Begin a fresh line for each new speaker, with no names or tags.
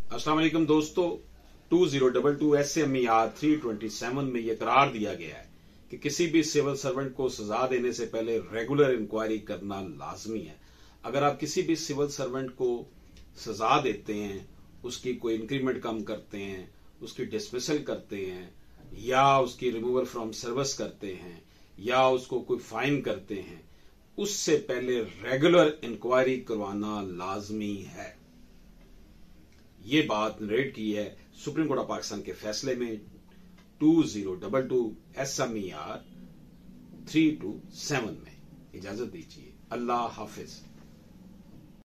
अस्सलाम वालेकुम दोस्तों, 2022 SMER 327 में यह करार दिया गया है कि किसी भी सिविल सर्वेंट को सजा देने से पहले रेगुलर इंक्वायरी करना लाजमी है। अगर आप किसी भी सिविल सर्वेंट को सजा देते हैं, उसकी कोई इंक्रीमेंट कम करते हैं, उसकी डिसमिसल करते हैं या उसकी रिमूवल फ्रॉम सर्विस करते हैं या उसको कोई फाइन करते हैं, उससे पहले रेगुलर इंक्वायरी करवाना लाजमी है। ये बात नरेट की है सुप्रीम कोर्ट ऑफ पाकिस्तान के फैसले में 2022 SMER 327 में। इजाजत दीजिए। अल्लाह हाफिज।